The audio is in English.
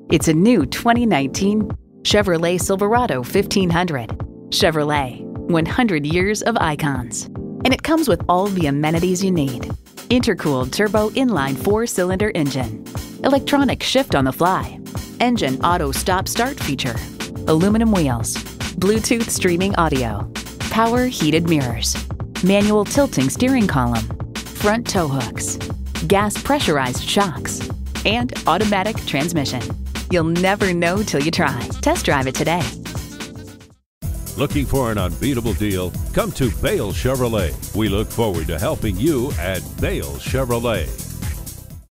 It's a new 2019 Chevrolet Silverado 1500. Chevrolet, 100 years of icons. And it comes with all the amenities you need. Intercooled turbo inline 4-cylinder engine, electronic shift on the fly, engine auto stop-start feature, aluminum wheels, Bluetooth streaming audio, power heated mirrors, manual tilting steering column, front tow hooks, gas pressurized shocks, and automatic transmission. You'll never know till you try. Test drive it today. Looking for an unbeatable deal? Come to Bale Chevrolet. We look forward to helping you at Bale Chevrolet.